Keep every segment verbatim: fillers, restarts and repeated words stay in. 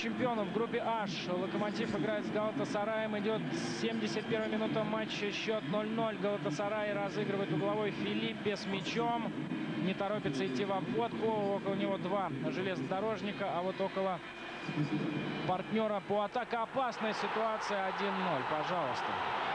чемпионов в группе H. Локомотив играет с Галатасараем. Идет семьдесят первая минута матча. Счет ноль ноль. Галатасарай разыгрывает угловой Филиппе с мячом. Не торопится идти в обводку. Около него два железнодорожника. А вот около партнера по атаке опасная ситуация. один ноль. Пожалуйста.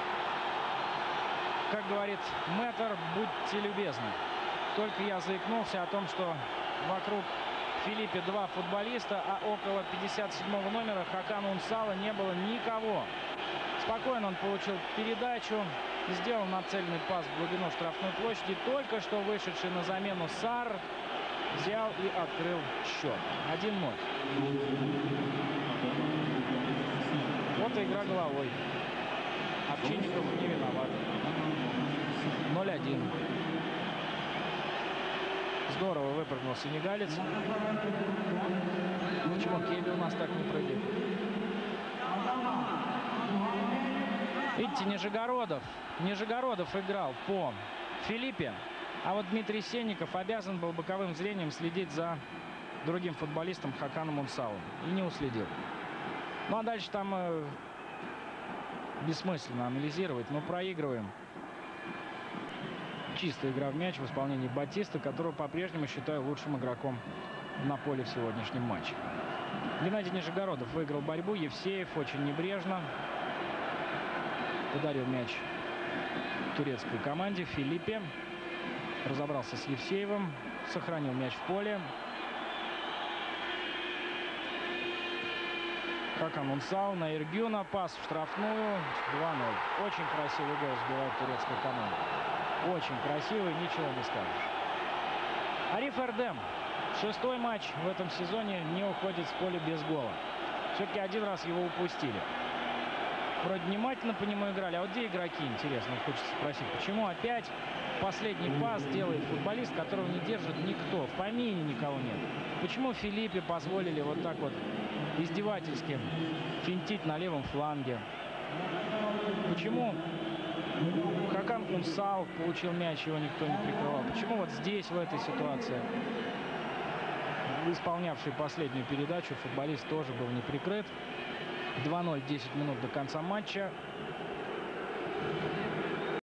Как говорит мэтр, будьте любезны. Только я заикнулся о том, что вокруг Филиппе два футболиста, а около пятьдесят седьмого номера Хакана Унсала не было никого. Спокойно он получил передачу, сделал нацеленный пас в глубину штрафной площади. Только что вышедший на замену Сар взял и открыл счет. один ноль. Вот и игра головой. Овчинников не виноват. ноль один. Здорово выпрыгнул сенегалец. Почему Келли у нас так не прыгает? Видите, Нижегородов. Нижегородов играл по Филиппе. А вот Дмитрий Сенников обязан был боковым зрением следить за другим футболистом Хаканом Унсалом. И не уследил. Ну а дальше там э, бессмысленно анализировать. Но проигрываем. Чистая игра в мяч в исполнении Батиста, которого по-прежнему считаю лучшим игроком на поле в сегодняшнем матче. Геннадий Нижегородов выиграл борьбу. Евсеев очень небрежно подарил мяч турецкой команде. Филиппе разобрался с Евсеевым, сохранил мяч в поле. Хакан Унсал на Эргюна. Пас в штрафную. два ноль. Очень красивый гол сбивает турецкая команда. Очень красивый, ничего не скажешь. Ариф Эрдем. Шестой матч в этом сезоне не уходит с поля без гола. Все-таки один раз его упустили. Вроде внимательно по нему играли. А вот где игроки, интересно, хочется спросить. Почему опять последний пас делает футболист, которого не держит никто? В помине никого нет. Почему Филиппе позволили вот так вот издевательски финтить на левом фланге? Почему Хакан Унсал получил мяч, его никто не прикрывал? Почему вот здесь, в этой ситуации, исполнявший последнюю передачу, футболист тоже был не прикрыт? два ноль, десять минут до конца матча.